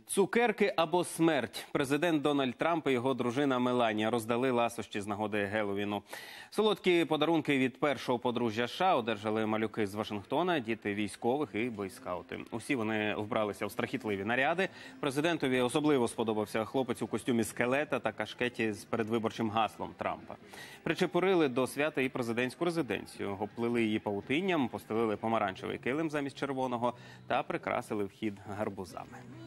Цукерки або смерть. Президент Дональд Трамп і його дружина Меланія роздали ласощі з нагоди Геловіну. Солодкі подарунки від першого подружжя США одержали малюки з Вашингтона, діти військових і бойскаути. Усі вони вбралися в страхітливі наряди. Президентові особливо сподобався хлопець у костюмі скелета та кашкеті з передвиборчим гаслом Трампа. Причепурили до свята і президентську резиденцію. Обплили її павутинням, постелили помаранчевий килим замість червоного та прикрасили вхід гарбузами.